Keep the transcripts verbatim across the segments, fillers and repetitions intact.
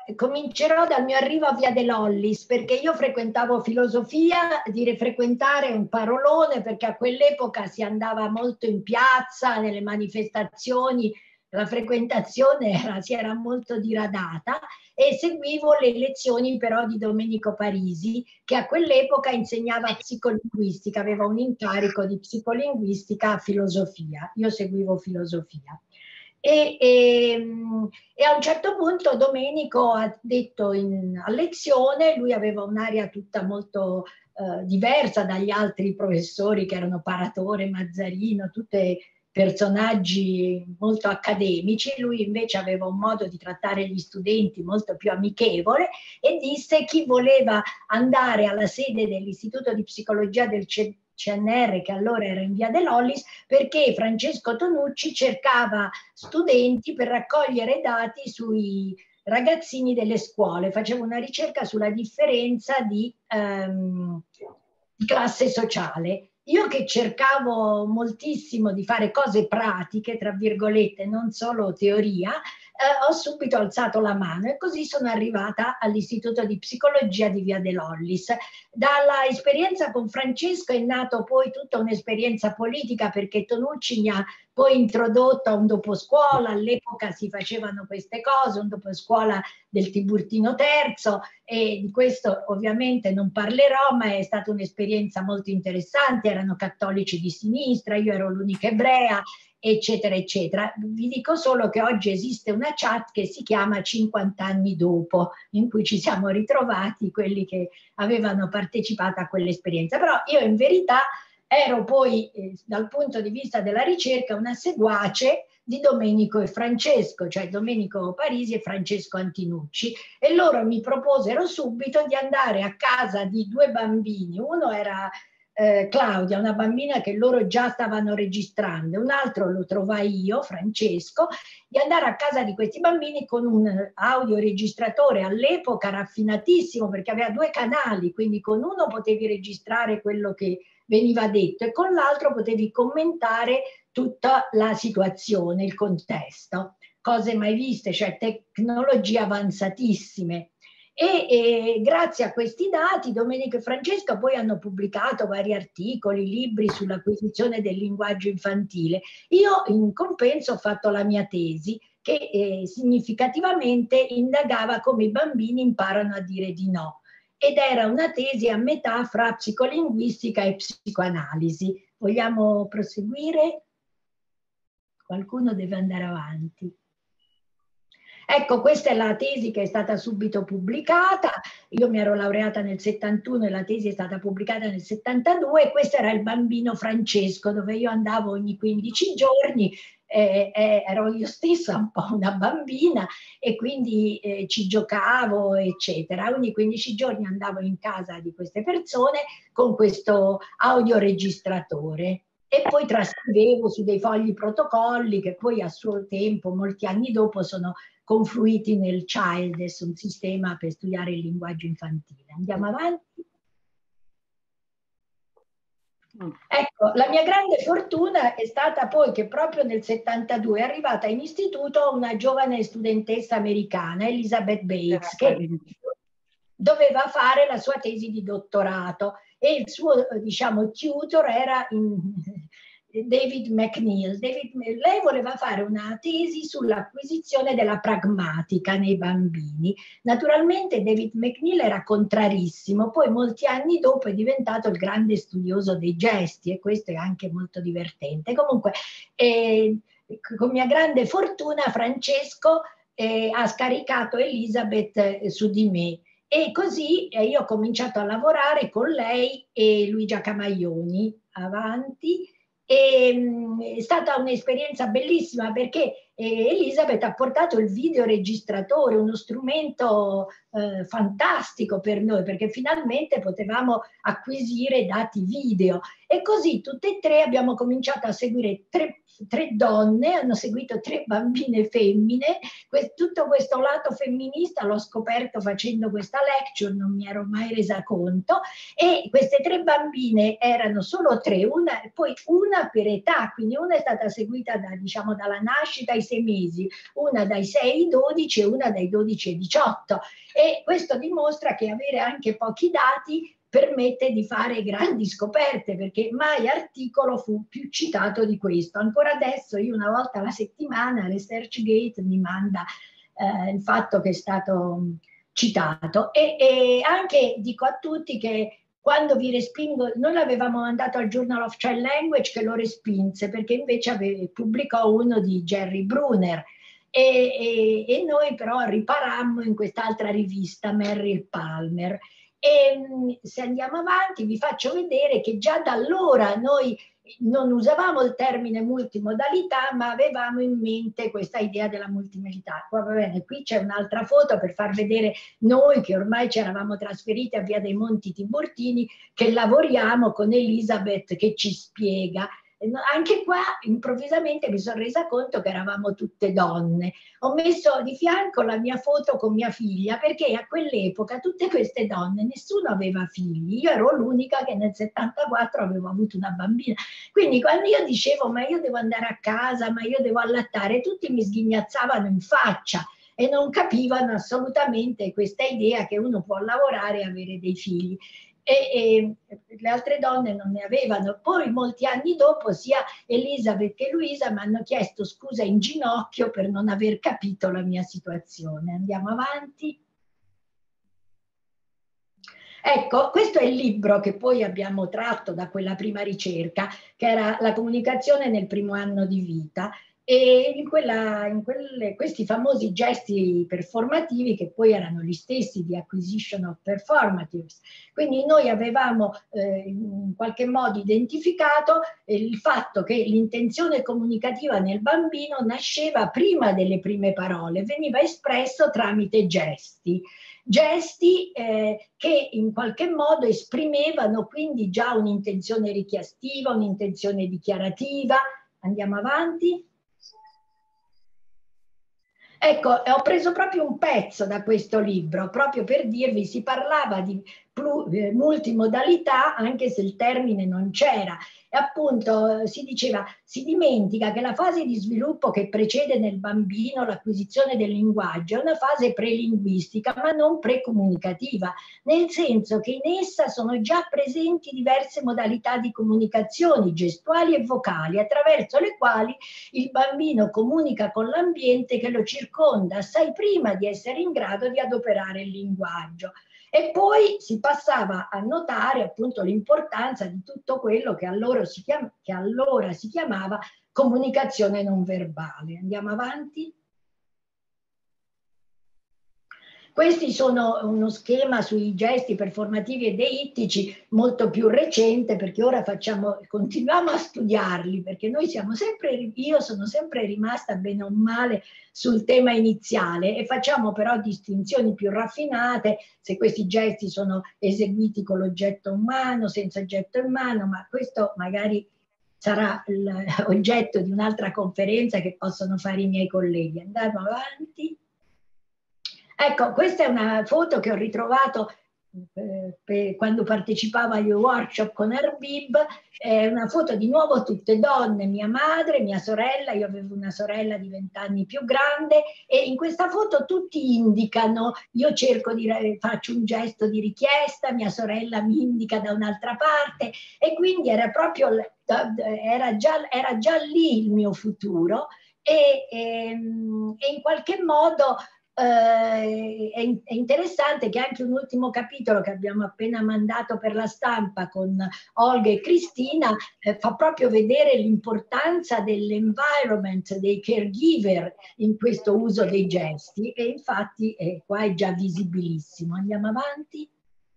comincerò dal mio arrivo a Via De Lollis, perché io frequentavo filosofia, dire frequentare è un parolone, perché a quell'epoca si andava molto in piazza, nelle manifestazioni, la frequentazione era, si era molto diradata, e seguivo le lezioni però di Domenico Parisi, che a quell'epoca insegnava psicolinguistica, aveva un incarico di psicolinguistica a filosofia, io seguivo filosofia. E, e, e a un certo punto Domenico ha detto in, a lezione, lui aveva un'aria tutta molto eh, diversa dagli altri professori che erano Paratore, Mazzarino, tutti personaggi molto accademici, lui invece aveva un modo di trattare gli studenti molto più amichevole, e disse: chi voleva andare alla sede dell'Istituto di Psicologia del C N R, che allora era in Via De Lollis, perché Francesco Tonucci cercava studenti per raccogliere dati sui ragazzini delle scuole, faceva una ricerca sulla differenza di, ehm, di classe sociale. Io che cercavo moltissimo di fare cose pratiche, tra virgolette, non solo teoria, eh, ho subito alzato la mano, e così sono arrivata all'Istituto di Psicologia di Via De Lollis. Dalla esperienza con Francesco è nato poi tutta un'esperienza politica, perché Tonucci mi ha poi introdotto a un doposcuola, all'epoca si facevano queste cose, un doposcuola del Tiburtino terzo, e di questo ovviamente non parlerò, ma è stata un'esperienza molto interessante, erano cattolici di sinistra, io ero l'unica ebrea, eccetera, eccetera. Vi dico solo che oggi esiste una chat che si chiama cinquanta anni dopo, in cui ci siamo ritrovati quelli che avevano partecipato a quell'esperienza. Però io in verità ero poi, eh, dal punto di vista della ricerca, una seguace di Domenico e Francesco, cioè Domenico Parisi e Francesco Antinucci, e loro mi proposero subito di andare a casa di due bambini. Uno era eh, Claudia, una bambina che loro già stavano registrando, un altro lo trovai io, Francesco, di andare a casa di questi bambini con un audioregistratore all'epoca raffinatissimo, perché aveva due canali, quindi con uno potevi registrare quello che veniva detto e con l'altro potevi commentare tutta la situazione, il contesto, cose mai viste, cioè tecnologie avanzatissime. E, e grazie a questi dati Domenico e Francesco poi hanno pubblicato vari articoli, libri sull'acquisizione del linguaggio infantile. Io in compenso ho fatto la mia tesi, che eh, significativamente indagava come i bambini imparano a dire di no, ed era una tesi a metà fra psicolinguistica e psicoanalisi. Vogliamo proseguire? Qualcuno deve andare avanti. Ecco, questa è la tesi che è stata subito pubblicata. Io mi ero laureata nel settantuno e la tesi è stata pubblicata nel settantadue, e questo era il bambino Francesco, dove io andavo ogni quindici giorni, eh, eh, ero io stessa un po' una bambina, e quindi eh, ci giocavo, eccetera. Ogni quindici giorni andavo in casa di queste persone con questo audioregistratore, e poi trascrivevo su dei fogli protocolli che poi a suo tempo, molti anni dopo, sono confluiti nel Childes, un sistema per studiare il linguaggio infantile. Andiamo avanti. Ecco, la mia grande fortuna è stata poi che proprio nel settantadue è arrivata in istituto una giovane studentessa americana, Elizabeth Bates, che doveva fare la sua tesi di dottorato, e il suo, diciamo, tutor era in, David McNeil. David, lei voleva fare una tesi sull'acquisizione della pragmatica nei bambini. Naturalmente David McNeil era contrarissimo, poi molti anni dopo è diventato il grande studioso dei gesti, e questo è anche molto divertente. Comunque, eh, con mia grande fortuna Francesco eh, ha scaricato Elizabeth eh, su di me, e così eh, io ho cominciato a lavorare con lei e Luigia Camaglioni. Avanti. E, mh, è stata un'esperienza bellissima, perché eh, Elisabeth ha portato il videoregistratore, uno strumento eh, fantastico per noi, perché finalmente potevamo acquisire dati video, E così tutte e tre abbiamo cominciato a seguire tre, tre donne, hanno seguito tre bambine femmine. Que- tutto questo lato femminista l'ho scoperto facendo questa lecture, non mi ero mai resa conto, e queste tre bambine erano solo tre, una, poi una per età, quindi una è stata seguita da, diciamo, dalla nascita ai sei mesi, una dai sei ai dodici e una dai dodici ai diciotto, e questo dimostra che avere anche pochi dati permette di fare grandi scoperte, perché mai articolo fu più citato di questo. Ancora adesso io una volta alla settimana ResearchGate mi manda eh, il fatto che è stato citato, e, e anche dico a tutti che quando vi respingo, noi l'avevamo mandato al Journal of Child Language che lo respinse, perché invece ave, pubblicò uno di Jerry Bruner, e, e, e noi però riparammo in quest'altra rivista, Merrill Palmer. E se andiamo avanti vi faccio vedere che già da allora noi non usavamo il termine multimodalità, ma avevamo in mente questa idea della multimodalità. Qua, va bene, qui c'è un'altra foto per far vedere noi che ormai ci eravamo trasferiti a Via dei Monti Tiburtini, che lavoriamo con Elisabeth che ci spiega. Anche qua improvvisamente mi sono resa conto che eravamo tutte donne. Ho messo di fianco la mia foto con mia figlia, perché a quell'epoca tutte queste donne, nessuno aveva figli, io ero l'unica che nel settantaquattro avevo avuto una bambina. Quindi quando io dicevo ma io devo andare a casa, ma io devo allattare, tutti mi sghignazzavano in faccia e non capivano assolutamente questa idea che uno può lavorare e avere dei figli. E, e le altre donne non ne avevano. Poi molti anni dopo sia Elisabeth che Luisa mi hanno chiesto scusa in ginocchio per non aver capito la mia situazione. Andiamo avanti. Ecco, questo è il libro che poi abbiamo tratto da quella prima ricerca, che era la comunicazione nel primo anno di vita, e in, quella, in quelle, questi famosi gesti performativi che poi erano gli stessi di acquisition of performatives. Quindi noi avevamo eh, in qualche modo identificato eh, il fatto che l'intenzione comunicativa nel bambino nasceva prima delle prime parole, veniva espresso tramite gesti. Gesti eh, che in qualche modo esprimevano quindi già un'intenzione richiestiva, un'intenzione dichiarativa. Andiamo avanti. Ecco, ho preso proprio un pezzo da questo libro, proprio per dirvi, si parlava di multimodalità anche se il termine non c'era, e appunto si diceva, si dimentica che la fase di sviluppo che precede nel bambino l'acquisizione del linguaggio è una fase prelinguistica ma non precomunicativa, nel senso che in essa sono già presenti diverse modalità di comunicazioni gestuali e vocali attraverso le quali il bambino comunica con l'ambiente che lo circonda assai prima di essere in grado di adoperare il linguaggio. E poi si passava a notare appunto l'importanza di tutto quello che allora si, chiam- che allora si chiamava comunicazione non verbale. Andiamo avanti. Questi sono uno schema sui gesti performativi e deittici molto più recente, perché ora facciamo, continuiamo a studiarli, perché noi siamo sempre, io sono sempre rimasta bene o male sul tema iniziale, e facciamo però distinzioni più raffinate se questi gesti sono eseguiti con l'oggetto umano, senza oggetto umano, ma questo magari sarà l'oggetto di un'altra conferenza che possono fare i miei colleghi. Andiamo avanti. Ecco, questa è una foto che ho ritrovato eh, per, quando partecipavo agli workshop con Arbib, è una foto di nuovo tutte donne, mia madre, mia sorella, io avevo una sorella di vent'anni più grande, e in questa foto tutti indicano, io cerco di, faccio un gesto di richiesta, mia sorella mi indica da un'altra parte, e quindi era proprio, era già, era già lì il mio futuro, e, e, e in qualche modo Uh, è, è interessante che anche un ultimo capitolo che abbiamo appena mandato per la stampa con Olga e Cristina eh, fa proprio vedere l'importanza dell'environment, dei caregiver in questo uso dei gesti, e infatti eh, qua è già visibilissimo. Andiamo avanti.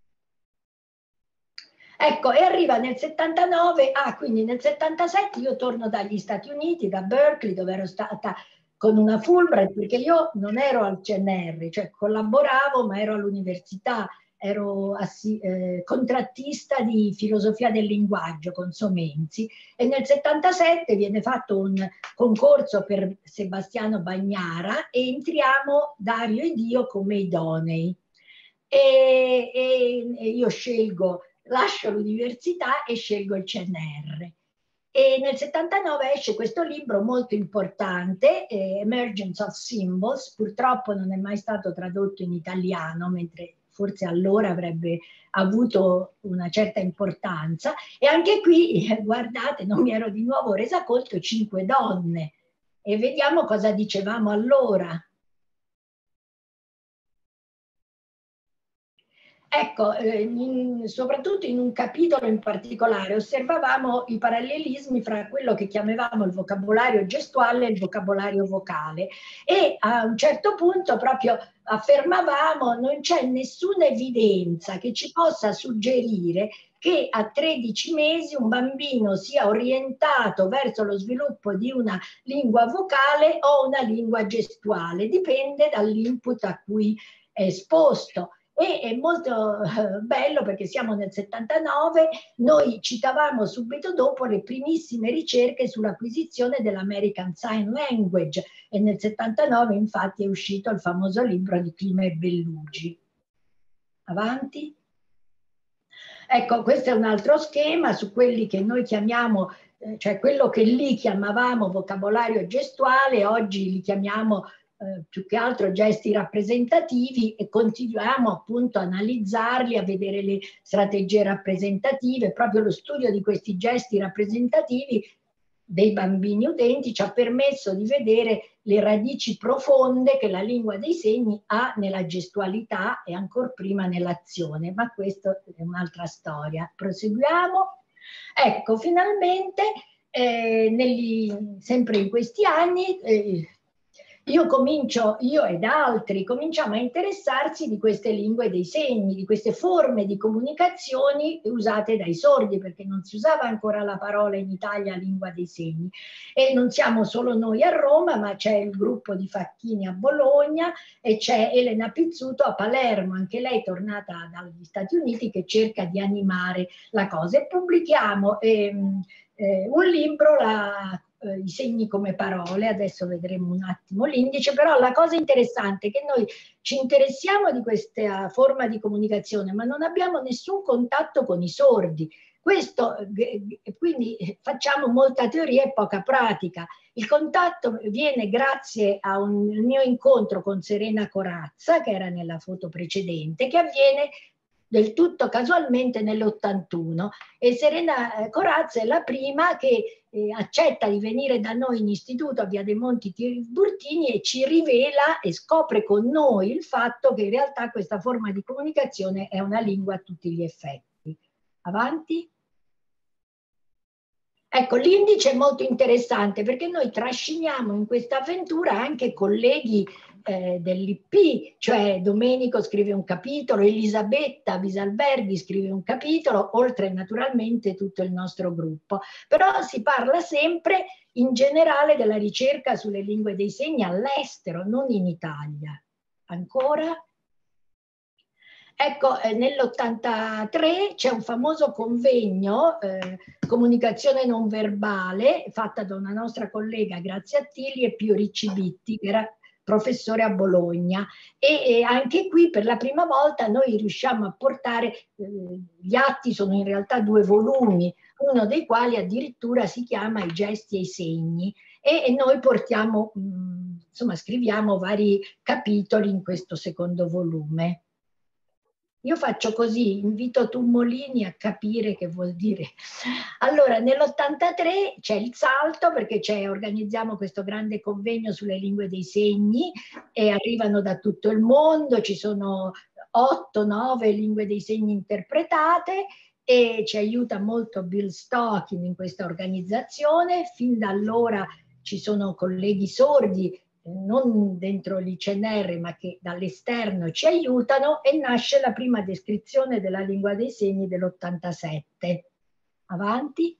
Ecco, e arriva nel settantanove, ah, quindi nel settantasette io torno dagli Stati Uniti, da Berkeley, dove ero stata con una Fulbright, perché io non ero al C N R, cioè collaboravo, ma ero all'università, ero assi, eh, contrattista di filosofia del linguaggio con Somenzi, e nel settantasette viene fatto un concorso per Sebastiano Bagnara e entriamo Dario ed io come idonei. E, e, e io scelgo, lascio l'università e scelgo il C N R. E nel settantanove esce questo libro molto importante, eh, Emergence of Symbols, purtroppo non è mai stato tradotto in italiano, mentre forse allora avrebbe avuto una certa importanza, e anche qui, eh, guardate, non mi ero di nuovo resa conto, cinque donne, e vediamo cosa dicevamo allora. Ecco, eh, in, soprattutto in un capitolo in particolare osservavamo i parallelismi fra quello che chiamavamo il vocabolario gestuale e il vocabolario vocale, e a un certo punto proprio affermavamo non c'è nessuna evidenza che ci possa suggerire che a tredici mesi un bambino sia orientato verso lo sviluppo di una lingua vocale o una lingua gestuale, dipende dall'input a cui è esposto. E è molto eh, bello perché siamo nel settantanove, noi citavamo subito dopo le primissime ricerche sull'acquisizione dell'American Sign Language, e nel settantanove infatti è uscito il famoso libro di Clima e Bellugi. Avanti. Ecco, questo è un altro schema su quelli che noi chiamiamo, eh, cioè quello che lì chiamavamo vocabolario gestuale, oggi li chiamiamo Eh, più che altro gesti rappresentativi, e continuiamo appunto a analizzarli, a vedere le strategie rappresentative. Proprio lo studio di questi gesti rappresentativi dei bambini udenti ci ha permesso di vedere le radici profonde che la lingua dei segni ha nella gestualità e ancor prima nell'azione, ma questa è un'altra storia. Proseguiamo. Ecco, finalmente, eh, negli, sempre in questi anni, eh, io comincio, io ed altri, cominciamo a interessarsi di queste lingue dei segni, di queste forme di comunicazioni usate dai sordi, perché non si usava ancora la parola in Italia lingua dei segni. E non siamo solo noi a Roma, ma c'è il gruppo di Facchini a Bologna e c'è Elena Pizzuto a Palermo, anche lei tornata dagli Stati Uniti, che cerca di animare la cosa. E pubblichiamo ehm, eh, un libro, la i segni come parole, adesso vedremo un attimo l'indice, però la cosa interessante è che noi ci interessiamo di questa forma di comunicazione, ma non abbiamo nessun contatto con i sordi. Questo, quindi facciamo molta teoria e poca pratica. Il contatto viene grazie a un mio incontro con Serena Corazza, che era nella foto precedente, che avviene del tutto casualmente nell'ottantuno, e Serena Corazza è la prima che eh, accetta di venire da noi in istituto a Via dei Monti Tiburtini e ci rivela e scopre con noi il fatto che in realtà questa forma di comunicazione è una lingua a tutti gli effetti. Avanti. Ecco, l'indice è molto interessante perché noi trasciniamo in questa avventura anche colleghi eh, dell'I P, cioè Domenico scrive un capitolo, Elisabetta Visalberghi scrive un capitolo, oltre naturalmente tutto il nostro gruppo. Però si parla sempre in generale della ricerca sulle lingue dei segni all'estero, non in Italia. Ancora? Ecco, eh, nell'ottantatré c'è un famoso convegno, eh, comunicazione non verbale, fatta da una nostra collega, Grazia Attilli, e Pio Riccibitti, che era professore a Bologna. E, e anche qui per la prima volta noi riusciamo a portare, eh, gli atti sono in realtà due volumi, uno dei quali addirittura si chiama I gesti e i segni, e, e noi portiamo, mh, insomma, scriviamo vari capitoli in questo secondo volume. Io faccio così, invito Tumolini a capire che vuol dire. Allora, nell'ottantatré c'è il salto perché c'è, organizziamo questo grande convegno sulle lingue dei segni e arrivano da tutto il mondo, ci sono otto, nove lingue dei segni interpretate e ci aiuta molto Bill Stocking in questa organizzazione. Fin da allora ci sono colleghi sordi, non dentro l'I C N R ma che dall'esterno ci aiutano, e nasce la prima descrizione della lingua dei segni dell'ottantasette. Avanti.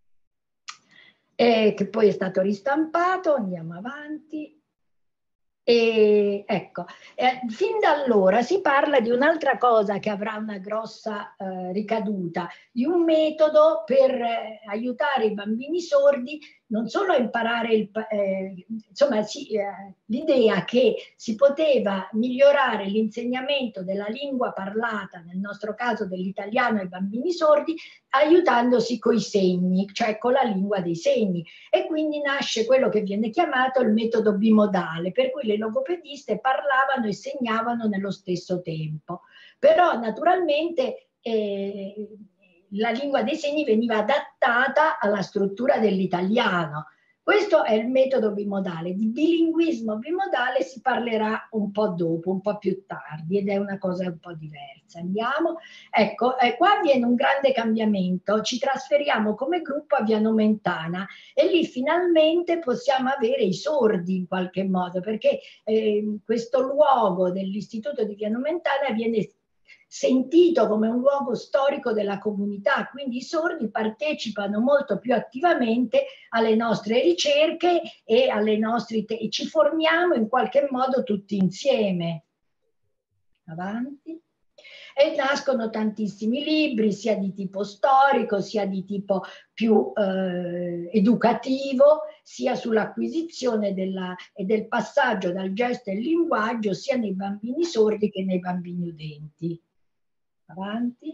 E che poi è stato ristampato, andiamo avanti. E, ecco, eh, fin da allora si parla di un'altra cosa che avrà una grossa eh, ricaduta, di un metodo per eh, aiutare i bambini sordi non solo a imparare il, eh, insomma, sì, eh, l'idea che si poteva migliorare l'insegnamento della lingua parlata, nel nostro caso dell'italiano ai bambini sordi, aiutandosi coi segni, cioè con la lingua dei segni. E quindi nasce quello che viene chiamato il metodo bimodale, per cui le logopediste parlavano e segnavano nello stesso tempo. Però naturalmente eh, la lingua dei segni veniva adattata alla struttura dell'italiano. Questo è il metodo bimodale. Di bilinguismo bimodale si parlerà un po' dopo, un po' più tardi, ed è una cosa un po' diversa. Andiamo. Ecco, eh, qua avviene un grande cambiamento. Ci trasferiamo come gruppo a Via Nomentana e lì finalmente possiamo avere i sordi in qualche modo, perché eh, questo luogo dell'istituto di Via Nomentana viene sentito come un luogo storico della comunità, quindi i sordi partecipano molto più attivamente alle nostre ricerche e alle nostre e ci formiamo in qualche modo tutti insieme. Avanti. E nascono tantissimi libri, sia di tipo storico, sia di tipo più eh, educativo, sia sull'acquisizione e del passaggio dal gesto al linguaggio, sia nei bambini sordi che nei bambini udenti. Avanti.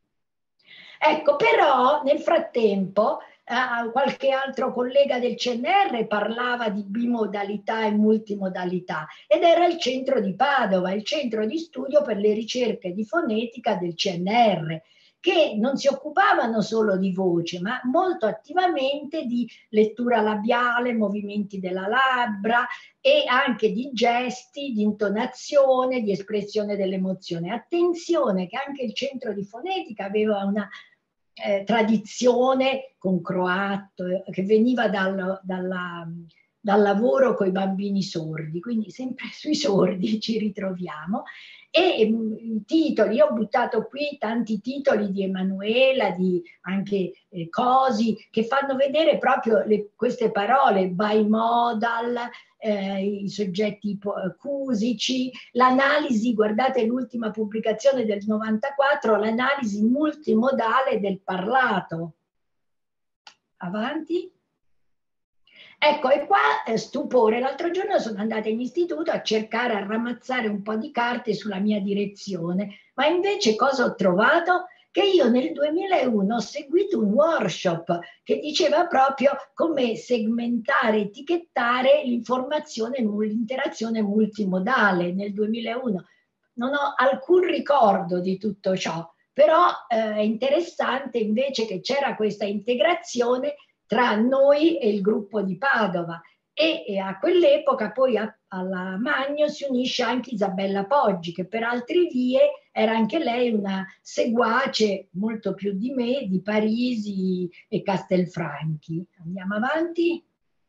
Ecco, però nel frattempo eh, qualche altro collega del C N R parlava di bimodalità e multimodalità ed era il centro di Padova, il centro di studio per le ricerche di fonetica del C N R, che non si occupavano solo di voce, ma molto attivamente di lettura labiale, movimenti della labbra e anche di gesti, di intonazione, di espressione dell'emozione. Attenzione che anche il centro di fonetica aveva una eh, tradizione con croato, eh, che veniva dal, dalla, dal lavoro con i bambini sordi, quindi sempre sui sordi ci ritroviamo. E i titoli, io ho buttato qui tanti titoli di Emanuela, di anche eh, Cosi, che fanno vedere proprio le, queste parole, bimodal, eh, i soggetti cusici, l'analisi, guardate l'ultima pubblicazione del novantaquattro, l'analisi multimodale del parlato. Avanti. Ecco, e qua eh, stupore, l'altro giorno sono andata in istituto a cercare, a ramazzare un po' di carte sulla mia direzione, ma invece cosa ho trovato? Che io nel duemilauno ho seguito un workshop che diceva proprio come segmentare, etichettare l'informazione, l'interazione multimodale nel duemilauno. Non ho alcun ricordo di tutto ciò, però eh, è interessante invece che c'era questa integrazione tra noi e il gruppo di Padova e, e a quell'epoca poi a, alla Magno si unisce anche Isabella Poggi, che per altre vie era anche lei una seguace molto più di me di Parisi e Castelfranchi. Andiamo avanti.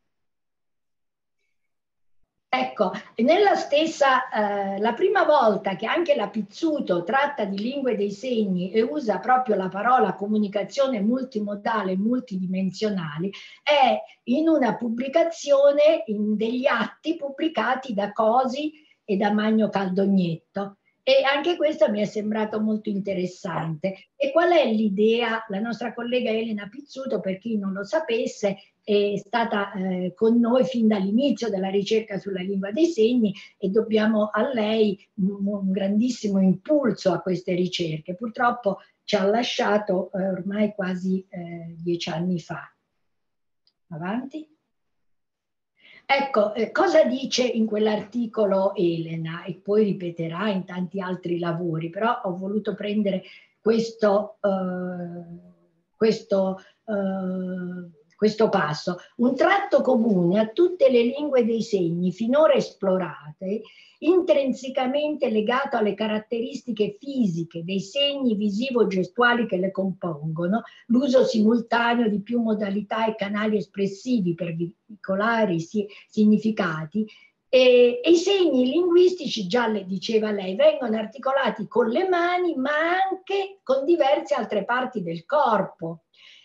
Ecco, nella stessa, eh, la prima volta che anche la Pizzuto tratta di lingue dei segni e usa proprio la parola comunicazione multimodale, multidimensionali, è in una pubblicazione, in degli atti pubblicati da Cosi e da Magno Caldognetto. E anche questo mi è sembrato molto interessante. E qual è l'idea? La nostra collega Elena Pizzuto, per chi non lo sapesse, è stata eh, con noi fin dall'inizio della ricerca sulla lingua dei segni e dobbiamo a lei un, un grandissimo impulso a queste ricerche. Purtroppo ci ha lasciato eh, ormai quasi eh, dieci anni fa. Avanti. Ecco, eh, cosa dice in quell'articolo Elena e poi ripeterà in tanti altri lavori, però ho voluto prendere questo, eh, questo, eh, questo passo. Un tratto comune a tutte le lingue dei segni finora esplorate, intrinsecamente legato alle caratteristiche fisiche dei segni visivo-gestuali che le compongono, l'uso simultaneo di più modalità e canali espressivi per veicolare i significati, e, e i segni linguistici, già le diceva lei, vengono articolati con le mani ma anche con diverse altre parti del corpo.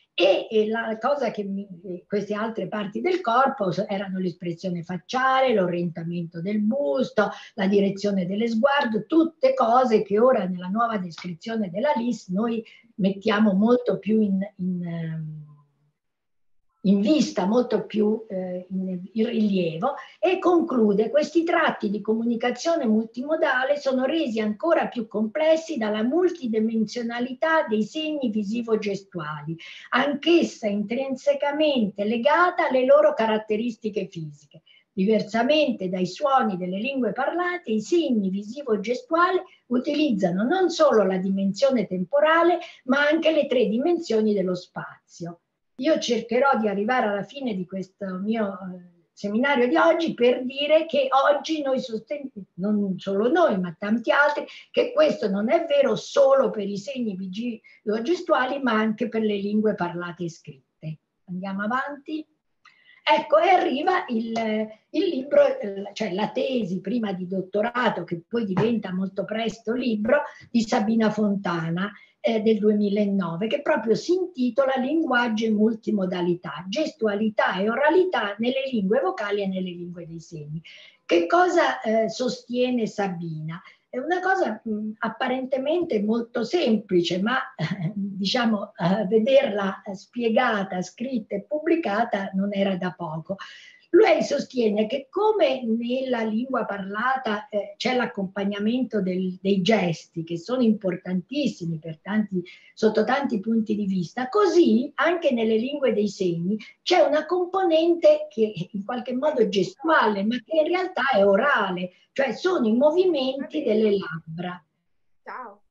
E, e la cosa che mi, queste altre parti del corpo erano l'espressione facciale, l'orientamento del busto, la direzione dello sguardo, tutte cose che ora nella nuova descrizione della L I S noi mettiamo molto più in, in, in vista, molto più eh, in, in rilievo, e conclude: questi tratti di comunicazione multimodale sono resi ancora più complessi dalla multidimensionalità dei segni visivo-gestuali, anch'essa intrinsecamente legata alle loro caratteristiche fisiche. Diversamente dai suoni delle lingue parlate, i segni visivo-gestuali utilizzano non solo la dimensione temporale, ma anche le tre dimensioni dello spazio. Io cercherò di arrivare alla fine di questo mio eh, seminario di oggi per dire che oggi noi sosteniamo, non solo noi, ma tanti altri, che questo non è vero solo per i segni visivo-gestuali, ma anche per le lingue parlate e scritte. Andiamo avanti. Ecco, e arriva il, il libro, cioè la tesi prima di dottorato, che poi diventa molto presto libro, di Sabina Fontana, eh, del duemilanove, che proprio si intitola Linguaggio e multimodalità, gestualità e oralità nelle lingue vocali e nelle lingue dei segni. Che cosa eh, sostiene Sabina? È una cosa mh, apparentemente molto semplice, ma eh, diciamo eh, vederla spiegata, scritta e pubblicata non era da poco. Lei sostiene che come nella lingua parlata eh, c'è l'accompagnamento dei gesti, che sono importantissimi per tanti, sotto tanti punti di vista, così anche nelle lingue dei segni c'è una componente che in qualche modo è gestuale, ma che in realtà è orale, cioè sono i movimenti delle labbra. Ciao.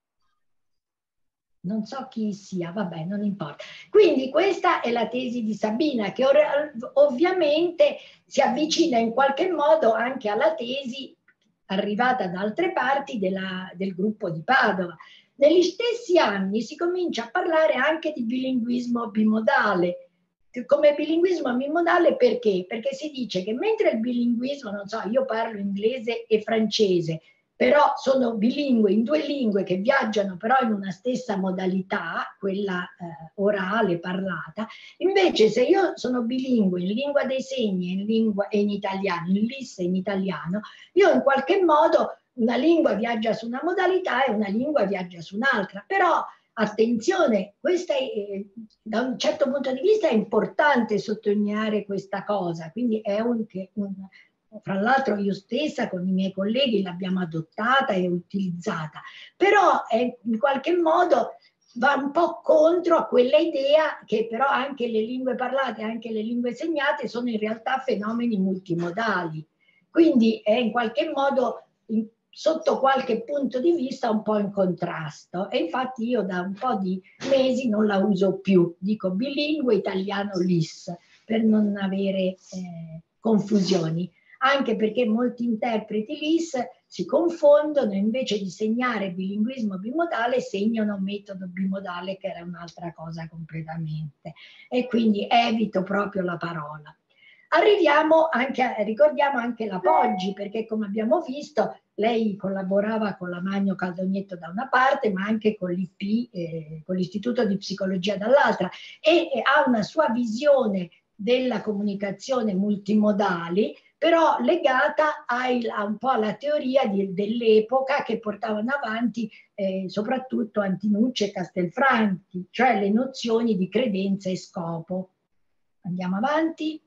Non so chi sia, vabbè, non importa. Quindi questa è la tesi di Sabina, che ovviamente si avvicina in qualche modo anche alla tesi arrivata da altre parti della, del gruppo di Padova. Negli stessi anni si comincia a parlare anche di bilinguismo bimodale. Come bilinguismo bimodale perché? Perché si dice che mentre il bilinguismo, non so, io parlo inglese e francese, però sono bilingue in due lingue che viaggiano però in una stessa modalità, quella eh, orale, parlata. Invece se io sono bilingue in lingua dei segni e in, lingua, e in italiano, in L I S e in italiano, io in qualche modo una lingua viaggia su una modalità e una lingua viaggia su un'altra. Però attenzione, questa è, da un certo punto di vista è importante sottolineare questa cosa, quindi è un, un fra l'altro io stessa con i miei colleghi l'abbiamo adottata e utilizzata, però è, in qualche modo va un po' contro a quella idea che però anche le lingue parlate, anche le lingue segnate sono in realtà fenomeni multimodali, quindi è in qualche modo in, sotto qualche punto di vista un po' in contrasto, e infatti io da un po' di mesi non la uso più, dico bilingue italiano L I S per non avere eh, confusioni. Anche perché molti interpreti L I S si confondono, invece di segnare bilinguismo bimodale segnano metodo bimodale, che era un'altra cosa completamente, e quindi evito proprio la parola. Arriviamo anche a, ricordiamo anche la Poggi, perché come abbiamo visto lei collaborava con la Magno Caldognetto da una parte, ma anche con l'I P, eh, con l'Istituto di Psicologia dall'altra, e, e ha una sua visione della comunicazione multimodali, però legata ai, a un po' alla teoria di, dell'epoca che portavano avanti eh, soprattutto Antinucci e Castelfranchi, cioè le nozioni di credenza e scopo. Andiamo avanti.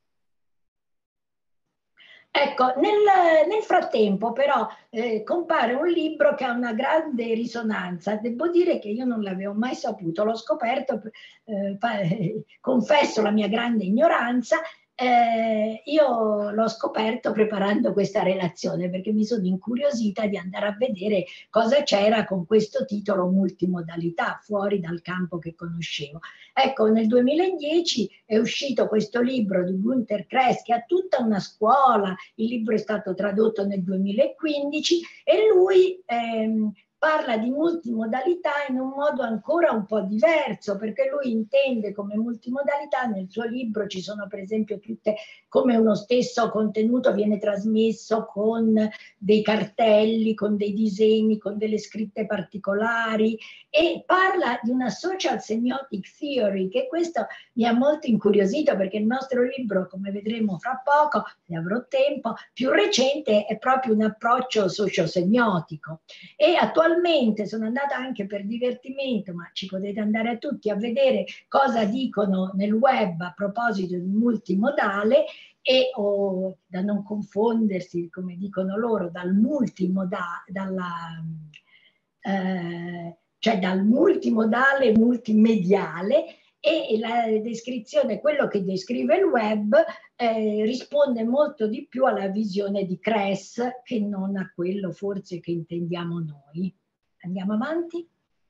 Ecco, nel, nel frattempo però eh, compare un libro che ha una grande risonanza. Devo dire che io non l'avevo mai saputo, l'ho scoperto, eh, eh, confesso la mia grande ignoranza, eh, io l'ho scoperto preparando questa relazione, perché mi sono incuriosita di andare a vedere cosa c'era con questo titolo multimodalità, fuori dal campo che conoscevo. Ecco, nel duemiladieci è uscito questo libro di Günter Kress, che ha tutta una scuola, il libro è stato tradotto nel duemilaquindici, e lui ehm, parla di multimodalità in un modo ancora un po' diverso, perché lui intende come multimodalità, nel suo libro ci sono per esempio tutte, come uno stesso contenuto viene trasmesso con dei cartelli, con dei disegni, con delle scritte particolari, e parla di una social semiotic theory, che questo mi ha molto incuriosito, perché il nostro libro, come vedremo fra poco, se avrò tempo, più recente, è proprio un approccio sociosemiotico. E attualmente sono andata anche per divertimento, ma ci potete andare a tutti a vedere cosa dicono nel web a proposito di multimodale, e oh, da non confondersi, come dicono loro, dal multimodale, dalla, eh, cioè dal multimodale multimediale, e la descrizione, quello che descrive il web, eh, risponde molto di più alla visione di Kress che non a quello forse che intendiamo noi. Andiamo avanti?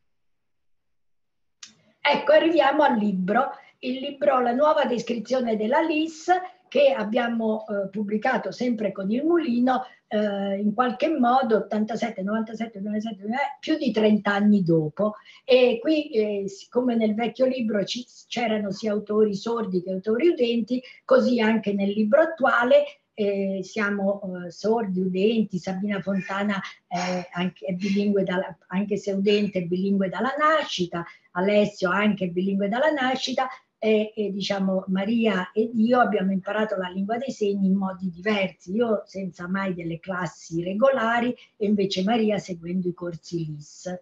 Ecco, arriviamo al libro. Il libro, la nuova descrizione della L I S, che abbiamo eh, pubblicato sempre con il Mulino, eh, in qualche modo ottantasette, novantasette, novantasette, più di trenta anni dopo. E qui, eh, come nel vecchio libro c'erano sia autori sordi che autori udenti, così anche nel libro attuale eh, siamo eh, sordi, udenti. Sabina Fontana eh, anche, è bilingue, dalla, anche se udente, è bilingue dalla nascita. Alessio anche bilingue dalla nascita, e, e diciamo Maria ed io abbiamo imparato la lingua dei segni in modi diversi, io senza mai delle classi regolari e invece Maria seguendo i corsi L I S.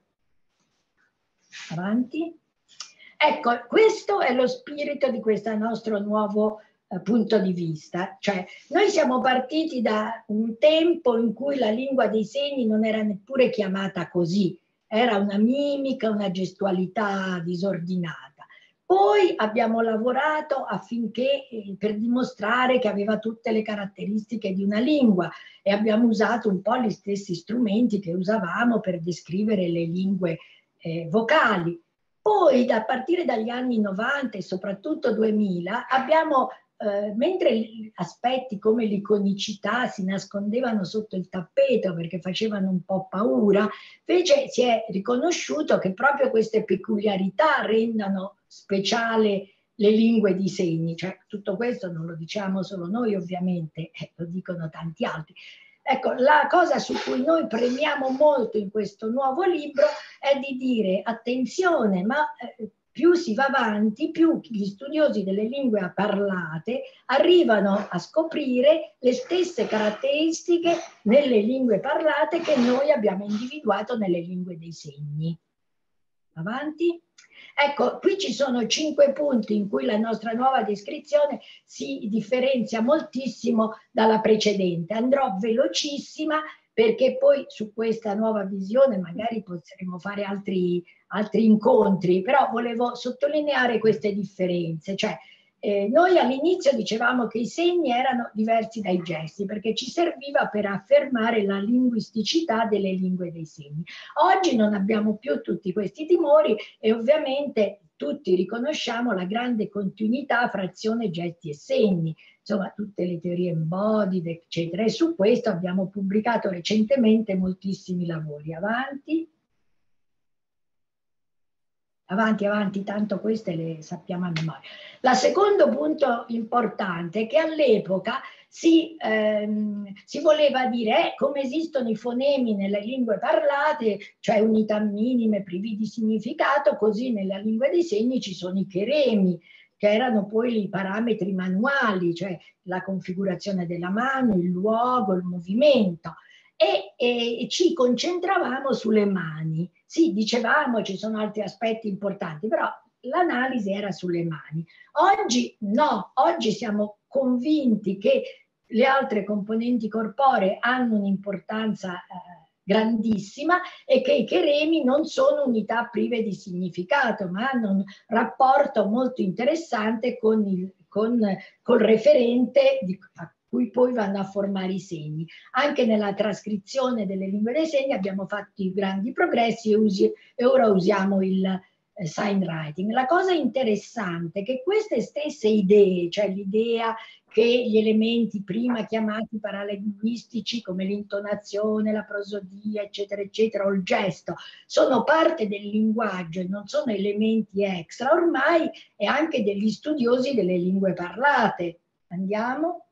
Avanti. Ecco, questo è lo spirito di questo nostro nuovo eh, punto di vista, cioè noi siamo partiti da un tempo in cui la lingua dei segni non era neppure chiamata così, era una mimica, una gestualità disordinata. Poi abbiamo lavorato affinché, eh, per dimostrare che aveva tutte le caratteristiche di una lingua, e abbiamo usato un po' gli stessi strumenti che usavamo per descrivere le lingue eh, vocali. Poi, a partire dagli anni novanta e soprattutto duemila, abbiamo Uh, mentre aspetti come l'iconicità si nascondevano sotto il tappeto perché facevano un po' paura, invece si è riconosciuto che proprio queste peculiarità rendano speciale le lingue di segni. Cioè, tutto questo non lo diciamo solo noi, ovviamente, eh, lo dicono tanti altri. Ecco, la cosa su cui noi premiamo molto in questo nuovo libro è di dire, attenzione, ma eh, più si va avanti, più gli studiosi delle lingue parlate arrivano a scoprire le stesse caratteristiche nelle lingue parlate che noi abbiamo individuato nelle lingue dei segni. Avanti. Ecco, qui ci sono cinque punti in cui la nostra nuova descrizione si differenzia moltissimo dalla precedente. Andrò velocissima perché poi su questa nuova visione magari potremo fare altri, altri incontri, però volevo sottolineare queste differenze. Cioè, eh, noi all'inizio dicevamo che i segni erano diversi dai gesti perché ci serviva per affermare la linguisticità delle lingue dei segni. Oggi non abbiamo più tutti questi timori e ovviamente tutti riconosciamo la grande continuità fra azione, gesti e segni, insomma tutte le teorie embodied, eccetera, e su questo abbiamo pubblicato recentemente moltissimi lavori. Avanti. Avanti, avanti, tanto queste le sappiamo a memoria. Il secondo punto importante è che all'epoca si, ehm, si voleva dire eh, come esistono i fonemi nelle lingue parlate, cioè unità minime, privi di significato, così nella lingua dei segni ci sono i cheremi, che erano poi i parametri manuali, cioè la configurazione della mano, il luogo, il movimento. E, e ci concentravamo sulle mani. Sì, dicevamo ci sono altri aspetti importanti, però l'analisi era sulle mani. Oggi no, oggi siamo convinti che le altre componenti corporee hanno un'importanza eh, grandissima e che i cheremi non sono unità prive di significato, ma hanno un rapporto molto interessante con il, con, col referente di, cui poi vanno a formare i segni. Anche nella trascrizione delle lingue dei segni abbiamo fatto grandi progressi e, usi, e ora usiamo il, signwriting. La cosa interessante è che queste stesse idee, cioè l'idea che gli elementi prima chiamati paralinguistici come l'intonazione, la prosodia, eccetera, eccetera, o il gesto, sono parte del linguaggio e non sono elementi extra, ormai è anche degli studiosi delle lingue parlate. Andiamo.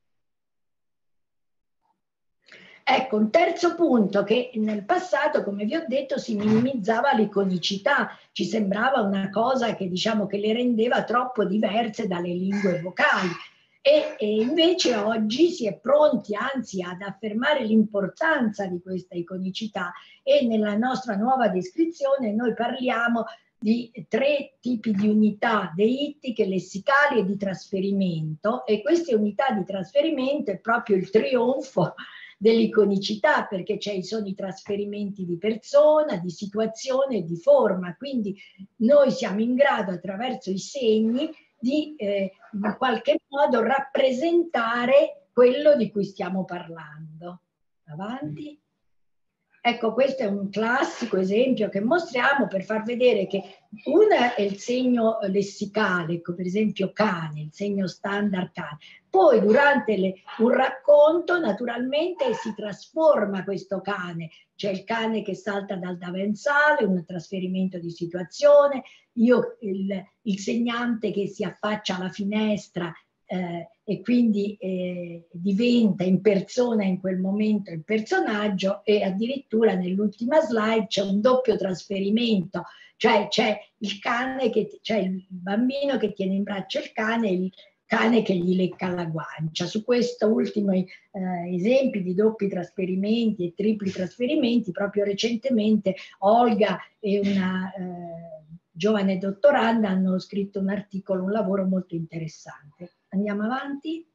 Ecco, un terzo punto, che nel passato, come vi ho detto, si minimizzava l'iconicità, ci sembrava una cosa che, diciamo, che le rendeva troppo diverse dalle lingue vocali. E, e invece oggi si è pronti anzi ad affermare l'importanza di questa iconicità, e nella nostra nuova descrizione noi parliamo di tre tipi di unità deittiche, lessicali e di trasferimento, e queste unità di trasferimento è proprio il trionfo dell'iconicità, perché ci sono i trasferimenti di persona, di situazione e di forma, quindi noi siamo in grado attraverso i segni di eh, in qualche modo rappresentare quello di cui stiamo parlando. Avanti. Ecco, questo è un classico esempio che mostriamo per far vedere che una è il segno lessicale, ecco, per esempio cane, il segno standard cane. Poi durante le, un racconto naturalmente si trasforma questo cane, c'è il cane che salta dal davanzale, un trasferimento di situazione, io il, il segnante che si affaccia alla finestra eh, e quindi eh, diventa in persona in quel momento il personaggio, e addirittura nell'ultima slide c'è un doppio trasferimento, cioè c'è il cane che, cioè il bambino che tiene in braccio il cane e il cane che gli lecca la guancia. Su questo ultimo eh, esempi di doppi trasferimenti e tripli trasferimenti, proprio recentemente Olga e una eh, giovane dottoranda hanno scritto un articolo, un lavoro molto interessante. Andiamo avanti.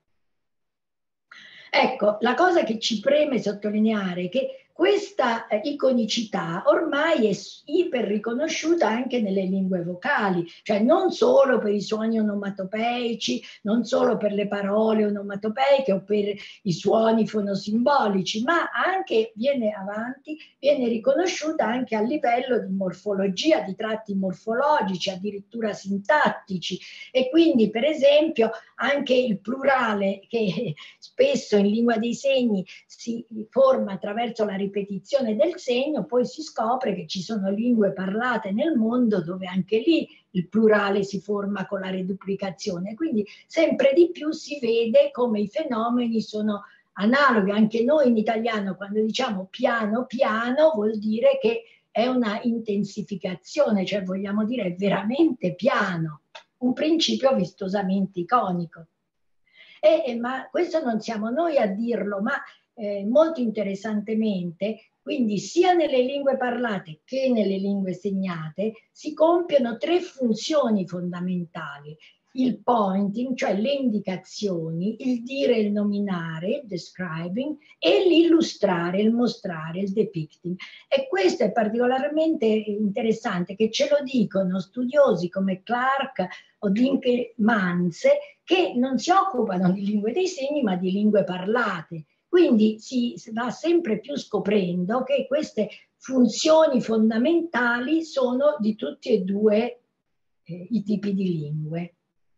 Ecco, la cosa che ci preme sottolineare è che questa iconicità ormai è iper riconosciuta anche nelle lingue vocali, cioè non solo per i suoni onomatopeici, non solo per le parole onomatopeiche o per i suoni fonosimbolici, ma anche viene avanti, viene riconosciuta anche a livello di morfologia, di tratti morfologici, addirittura sintattici. E quindi, per esempio, anche il plurale, che spesso in lingua dei segni si forma attraverso la ripetizione del segno, poi si scopre che ci sono lingue parlate nel mondo dove anche lì il plurale si forma con la reduplicazione. Quindi sempre di più si vede come i fenomeni sono analoghi. Anche noi in italiano, quando diciamo piano piano, vuol dire che è una intensificazione, cioè vogliamo dire veramente piano, un principio vistosamente iconico. E, ma questo non siamo noi a dirlo, ma eh, molto interessantemente, quindi sia nelle lingue parlate che nelle lingue segnate si compiono tre funzioni fondamentali: il pointing, cioè le indicazioni, il dire e il nominare, il describing, e l'illustrare, il mostrare, il depicting. E questo è particolarmente interessante, che ce lo dicono studiosi come Clark o Dinke Manse, che non si occupano di lingue dei segni ma di lingue parlate. Quindi si va sempre più scoprendo che queste funzioni fondamentali sono di tutti e due eh, i tipi di lingue.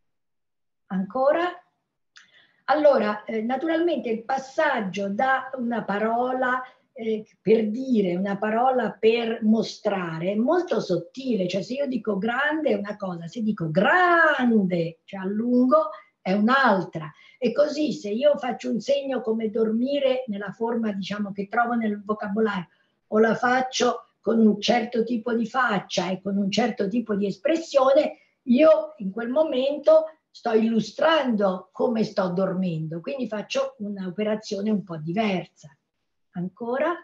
Ancora? Allora, eh, naturalmente il passaggio da una parola eh, per dire, una parola per mostrare è molto sottile, cioè se io dico grande è una cosa, se dico grande, cioè a lungo, è un'altra. E così se io faccio un segno come dormire nella forma, diciamo, che trovo nel vocabolario, o la faccio con un certo tipo di faccia e con un certo tipo di espressione, io in quel momento sto illustrando come sto dormendo, quindi faccio un'operazione un po' diversa. Ancora?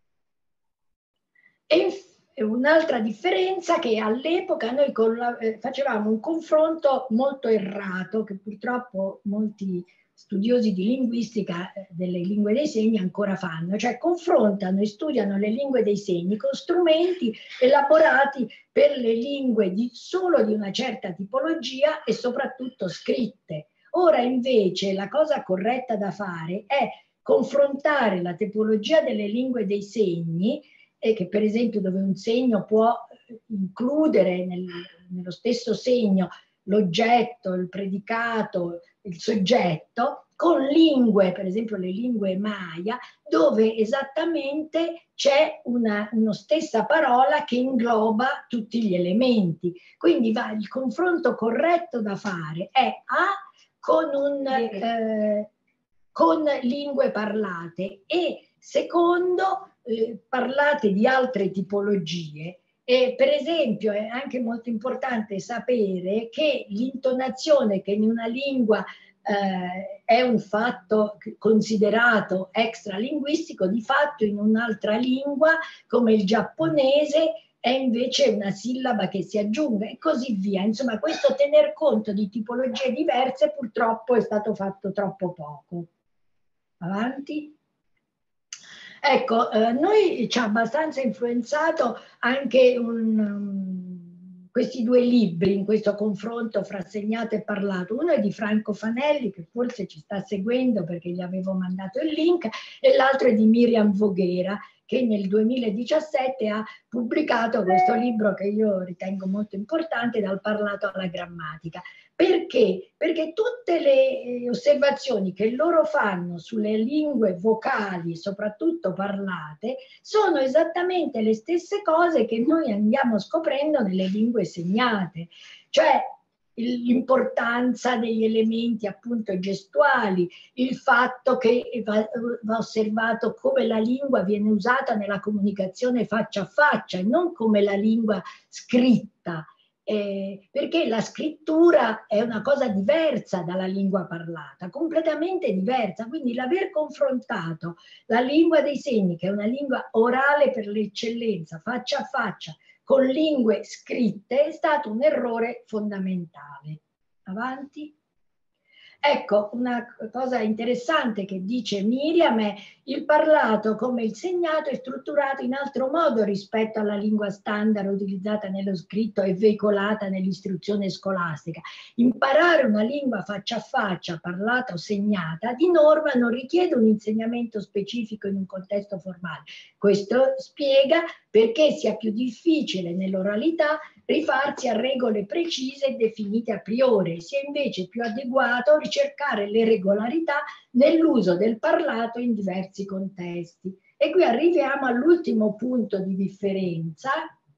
E un'altra differenza, che all'epoca noi con la, eh, facevamo un confronto molto errato, che purtroppo molti studiosi di linguistica eh, delle lingue dei segni ancora fanno, cioè confrontano e studiano le lingue dei segni con strumenti elaborati per le lingue di, solo di una certa tipologia e soprattutto scritte. Ora invece la cosa corretta da fare è confrontare la tipologia delle lingue dei segni, e che per esempio dove un segno può includere nel, nello stesso segno l'oggetto, il predicato, il soggetto, con lingue, per esempio le lingue Maya, dove esattamente c'è una, una stessa parola che ingloba tutti gli elementi. Quindi va, il confronto corretto da fare è A con, un, eh, con lingue parlate e secondo eh, parlate di altre tipologie. E per esempio è anche molto importante sapere che l'intonazione che in una lingua eh, è un fatto considerato extralinguistico, di fatto in un'altra lingua come il giapponese è invece una sillaba che si aggiunge e così via. Insomma, questo tener conto di tipologie diverse purtroppo è stato fatto troppo poco. Avanti. Ecco, eh, noi ci ha abbastanza influenzato anche un, um, questi due libri in questo confronto fra segnato e parlato. Uno è di Franco Fanelli, che forse ci sta seguendo perché gli avevo mandato il link, e l'altro è di Miriam Voghera, che nel duemiladiciassette ha pubblicato questo libro che io ritengo molto importante, Dal parlato alla grammatica. Perché? Perché tutte le osservazioni che loro fanno sulle lingue vocali, soprattutto parlate, sono esattamente le stesse cose che noi andiamo scoprendo nelle lingue segnate. Cioè, l'importanza degli elementi appunto gestuali, il fatto che va, va osservato come la lingua viene usata nella comunicazione faccia a faccia e non come la lingua scritta, eh, perché la scrittura è una cosa diversa dalla lingua parlata, completamente diversa, quindi l'aver confrontato la lingua dei segni, che è una lingua orale per l'eccellenza, faccia a faccia, con lingue scritte è stato un errore fondamentale. Avanti. Ecco, una cosa interessante che dice Miriam è: il parlato come il segnato è strutturato in altro modo rispetto alla lingua standard utilizzata nello scritto e veicolata nell'istruzione scolastica. Imparare una lingua faccia a faccia, parlata o segnata, di norma non richiede un insegnamento specifico in un contesto formale. Questo spiega perché sia più difficile nell'oralità rifarsi a regole precise e definite a priori, sia invece più adeguato ricercare le regolarità nell'uso del parlato in diversi contesti. E qui arriviamo all'ultimo punto di differenza,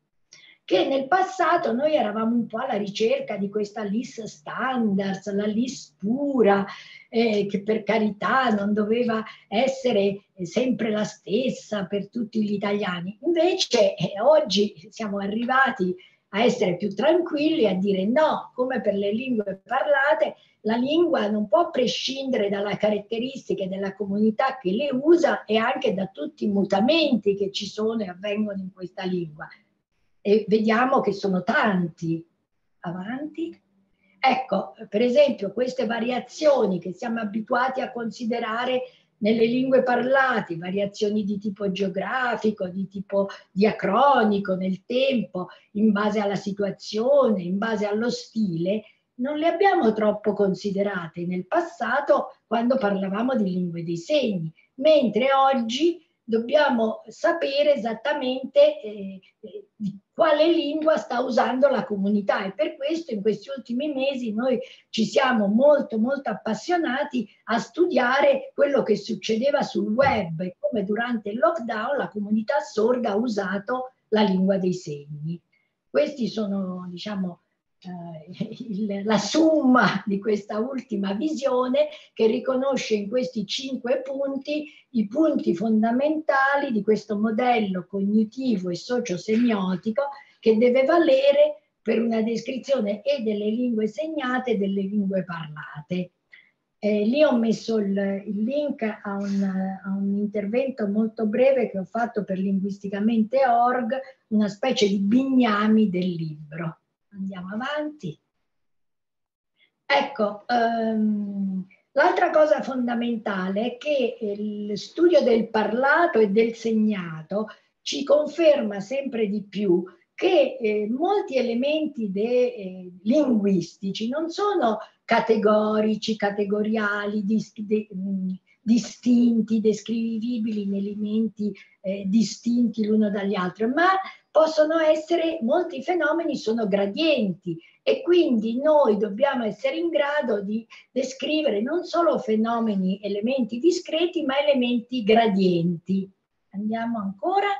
che nel passato noi eravamo un po' alla ricerca di questa L I S standards, la L I S pura, eh, che per carità non doveva essere sempre la stessa per tutti gli italiani. Invece eh, oggi siamo arrivati a essere più tranquilli, a dire no, come per le lingue parlate, la lingua non può prescindere dalle caratteristiche della comunità che le usa e anche da tutti i mutamenti che ci sono e avvengono in questa lingua. E vediamo che sono tanti. Avanti. Ecco, per esempio, queste variazioni che siamo abituati a considerare nelle lingue parlate, variazioni di tipo geografico, di tipo diacronico nel tempo, in base alla situazione, in base allo stile, non le abbiamo troppo considerate nel passato quando parlavamo di lingue dei segni, mentre oggi dobbiamo sapere esattamente eh, eh, di quale lingua sta usando la comunità, e per questo in questi ultimi mesi noi ci siamo molto molto appassionati a studiare quello che succedeva sul web e come durante il lockdown la comunità sorda ha usato la lingua dei segni. Questi sono, diciamo, eh, il, la somma di questa ultima visione, che riconosce in questi cinque punti i punti fondamentali di questo modello cognitivo e sociosemiotico che deve valere per una descrizione e delle lingue segnate e delle lingue parlate. Eh, lì ho messo il, il link a un, a un intervento molto breve che ho fatto per linguisticamente punto org, una specie di bignami del libro. Andiamo avanti. Ecco, um, l'altra cosa fondamentale è che il studio del parlato e del segnato ci conferma sempre di più che eh, molti elementi de, eh, linguistici non sono categorici, categoriali, dis, de, distinti, descrivibili in elementi eh, distinti l'uno dagli altri, ma possono essere, molti fenomeni sono gradienti e quindi noi dobbiamo essere in grado di descrivere non solo fenomeni, elementi discreti, ma elementi gradienti. Andiamo ancora.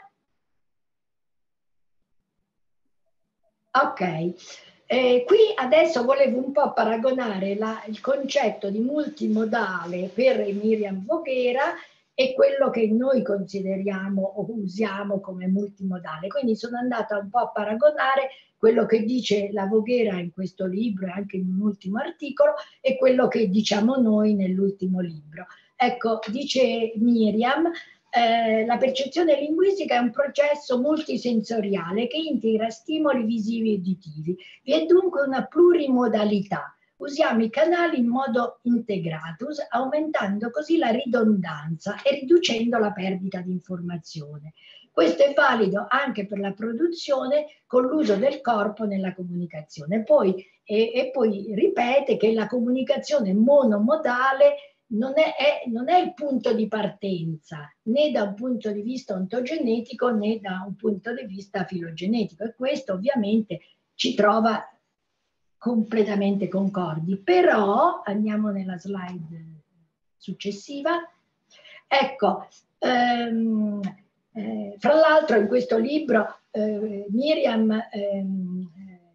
Ok, eh, qui adesso volevo un po' paragonare la, il concetto di multimodale per Miriam Voghera e quello che noi consideriamo o usiamo come multimodale. Quindi sono andata un po' a paragonare quello che dice la Voghera in questo libro e anche in un ultimo articolo e quello che diciamo noi nell'ultimo libro. Ecco, dice Miriam, Eh, la percezione linguistica è un processo multisensoriale che integra stimoli visivi e uditivi. Vi è dunque una plurimodalità. Usiamo i canali in modo integrato, aumentando così la ridondanza e riducendo la perdita di informazione. Questo è valido anche per la produzione con l'uso del corpo nella comunicazione. Poi, e, e poi ripete che la comunicazione monomodale Non è, è, non è il punto di partenza né da un punto di vista ontogenetico né da un punto di vista filogenetico e questo ovviamente ci trova completamente concordi. Però andiamo nella slide successiva. Ecco, ehm, eh, fra l'altro in questo libro eh, Miriam ehm,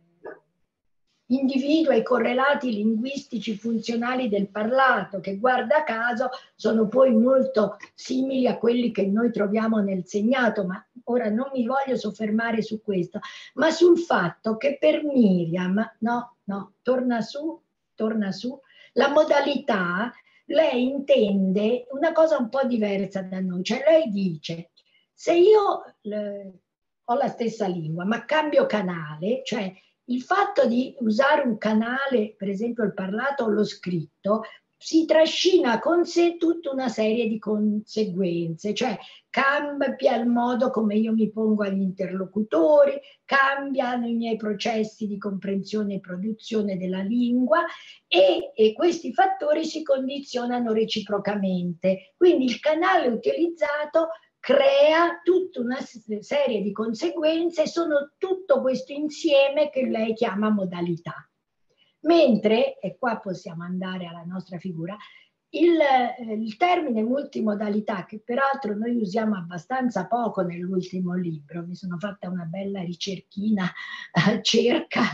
individua i correlati linguistici funzionali del parlato, che guarda caso sono poi molto simili a quelli che noi troviamo nel segnato, ma ora non mi voglio soffermare su questo, ma sul fatto che per Miriam, no, no, torna su, torna su, la modalità, lei intende una cosa un po' diversa da noi, cioè lei dice, se io le, ho la stessa lingua, ma cambio canale, cioè il fatto di usare un canale, per esempio il parlato o lo scritto, si trascina con sé tutta una serie di conseguenze, cioè cambia il modo come io mi pongo agli interlocutori, cambiano i miei processi di comprensione e produzione della lingua e, e questi fattori si condizionano reciprocamente. Quindi il canale utilizzato crea tutta una serie di conseguenze, sono tutto questo insieme che lei chiama modalità. Mentre, e qua possiamo andare alla nostra figura, il, eh, il termine multimodalità, che peraltro noi usiamo abbastanza poco nell'ultimo libro, mi sono fatta una bella ricerchina a cerca,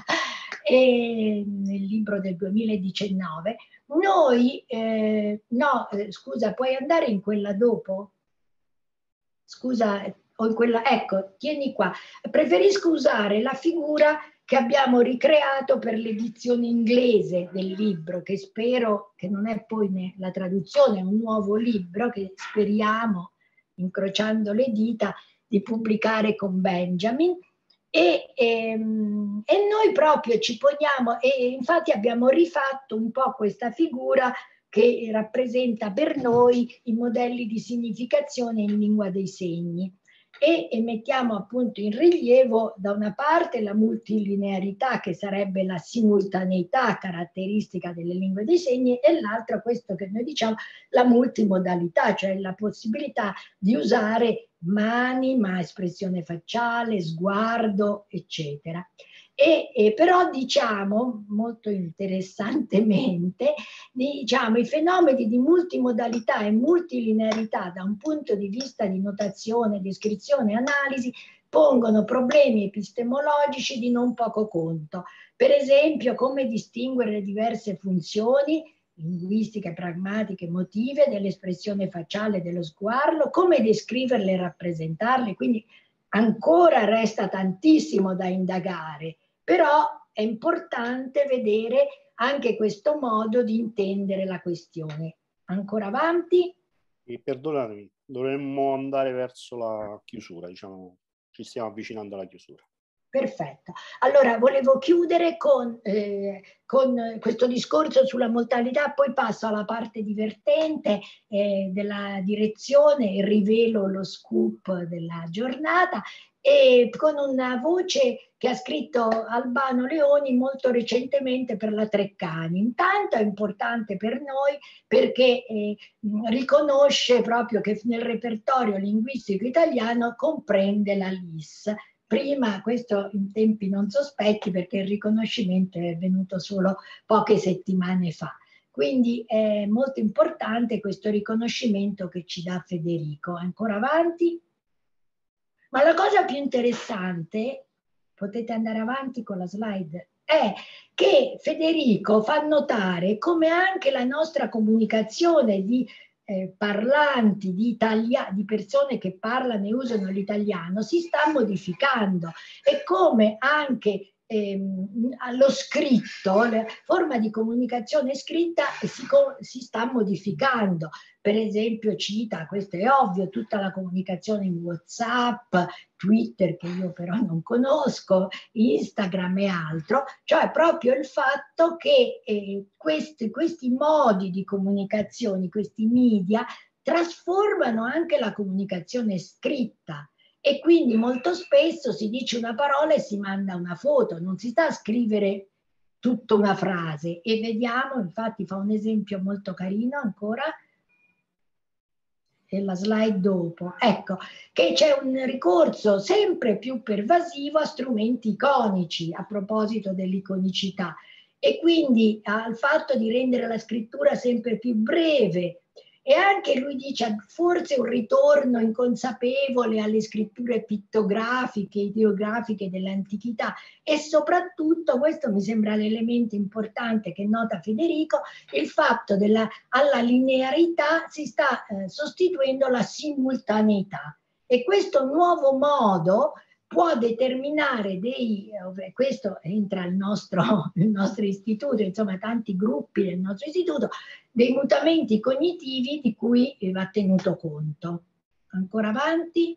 e, nel libro del duemiladiciannove, noi, eh, no, eh, scusa, puoi andare in quella dopo? Scusa, o in quella, ecco, tieni qua. Preferisco usare la figura che abbiamo ricreato per l'edizione inglese del libro, che spero che non è poi né la traduzione, è un nuovo libro che speriamo, incrociando le dita, di pubblicare con Benjamin. E, ehm, e noi proprio ci poniamo, e infatti abbiamo rifatto un po' questa figura che rappresenta per noi i modelli di significazione in lingua dei segni e, e mettiamo appunto in rilievo da una parte la multilinearità che sarebbe la simultaneità caratteristica delle lingue dei segni e l'altra questo che noi diciamo la multimodalità, cioè la possibilità di usare mani, ma espressione facciale, sguardo, eccetera. E, e però diciamo molto interessantemente diciamo i fenomeni di multimodalità e multilinearità da un punto di vista di notazione, descrizione e analisi pongono problemi epistemologici di non poco conto. Per esempio, come distinguere le diverse funzioni linguistiche, pragmatiche, emotive dell'espressione facciale dello sguardo, come descriverle e rappresentarle, quindi ancora resta tantissimo da indagare. Però è importante vedere anche questo modo di intendere la questione. Ancora avanti? E perdonatemi, dovremmo andare verso la chiusura, diciamo, ci stiamo avvicinando alla chiusura. Perfetto. Allora, volevo chiudere con, eh, con questo discorso sulla modalità, poi passo alla parte divertente eh, della direzione e rivelo lo scoop della giornata, e con una voce che ha scritto Albano Leoni molto recentemente per la Treccani. Intanto è importante per noi perché eh, riconosce proprio che nel repertorio linguistico italiano comprende la L I S. Prima, questo in tempi non sospetti, perché il riconoscimento è venuto solo poche settimane fa. Quindi è molto importante questo riconoscimento che ci dà Federico. Ancora avanti? Ma la cosa più interessante, potete andare avanti con la slide, è che Federico fa notare come anche la nostra comunicazione di eh, parlanti, di, italia, di persone che parlano e usano l'italiano si sta modificando, e come anche ehm, lo scritto, la forma di comunicazione scritta si, si sta modificando. Per esempio cita, questo è ovvio, tutta la comunicazione in WhatsApp, Twitter, che io però non conosco, Instagram e altro, cioè proprio il fatto che eh, questi, questi modi di comunicazione, questi media, trasformano anche la comunicazione scritta. E quindi molto spesso si dice una parola e si manda una foto, non si sta a scrivere tutta una frase. E vediamo, infatti fa un esempio molto carino ancora, e la slide dopo, ecco, che c'è un ricorso sempre più pervasivo a strumenti iconici, a proposito dell'iconicità, e quindi al fatto di rendere la scrittura sempre più breve. E anche lui dice forse un ritorno inconsapevole alle scritture pittografiche, ideografiche dell'antichità, e soprattutto, questo mi sembra l'elemento importante che nota Federico, il fatto della alla linearità si sta eh, sostituendo la simultaneità, e questo nuovo modo può determinare dei, eh, questo entra il nostro, il nostro istituto, insomma tanti gruppi del nostro istituto, dei mutamenti cognitivi di cui va tenuto conto. Ancora avanti?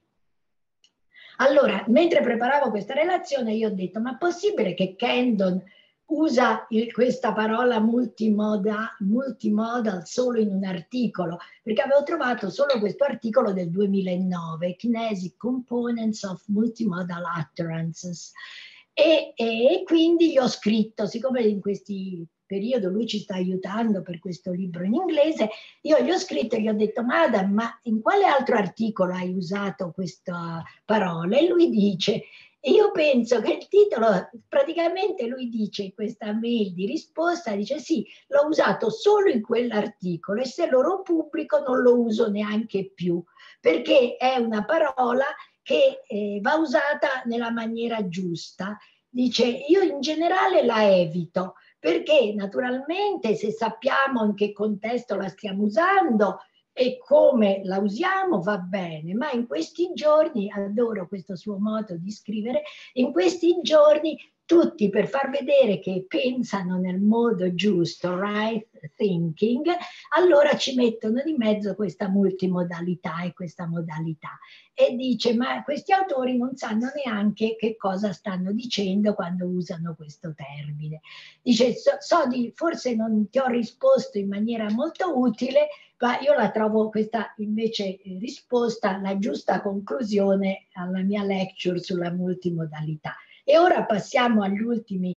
Allora, mentre preparavo questa relazione io ho detto, ma è possibile che Kendon usa il, questa parola multimoda, multimodal solo in un articolo? Perché avevo trovato solo questo articolo del duemilanove, Kinesic Components of Multimodal Utterances. E, e quindi gli ho scritto, siccome in questi periodo lui ci sta aiutando per questo libro in inglese, io gli ho scritto e gli ho detto, Madam, ma in quale altro articolo hai usato questa parola? E lui dice, io penso che il titolo, praticamente lui dice in questa mail di risposta, dice sì, l'ho usato solo in quell'articolo e se lo pubblico non lo uso neanche più, perché è una parola che eh, va usata nella maniera giusta. Dice, io in generale la evito, perché naturalmente se sappiamo in che contesto la stiamo usando e come la usiamo va bene, ma in questi giorni, adoro questo suo modo di scrivere, in questi giorni tutti per far vedere che pensano nel modo giusto, right thinking, allora ci mettono di mezzo questa multimodalità e questa modalità. E dice, ma questi autori non sanno neanche che cosa stanno dicendo quando usano questo termine. Dice, so, so di, forse non ti ho risposto in maniera molto utile, ma io la trovo questa invece risposta la giusta conclusione alla mia lecture sulla multimodalità. E ora passiamo agli ultimi